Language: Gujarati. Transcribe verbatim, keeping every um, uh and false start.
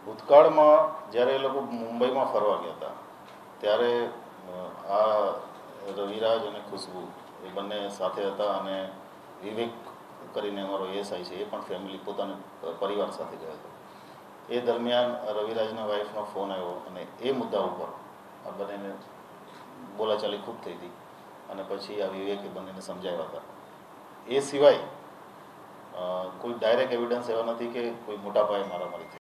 ભૂતકાળમાં જ્યારે એ લોકો મુંબઈમાં ફરવા ગયા હતા ત્યારે આ રવિરાજ અને ખુશ્બુ એ બંને સાથે હતા અને વિવેક કરીને અમારો એએસઆઈ છે એ પણ ફેમિલી પોતાના પરિવાર સાથે ગયો હતો. એ દરમિયાન રવિરાજના વાઈફનો ફોન આવ્યો અને એ મુદ્દા ઉપર આ બંનેને બોલાચાલી ખૂબ થઈ હતી અને પછી આ વિવેકે બંનેને સમજાવ્યા હતા. એ સિવાય કોઈ ડાયરેક્ટ એવિડન્સ એવા નથી કે કોઈ મોટા પાયે મારામારી થઈ.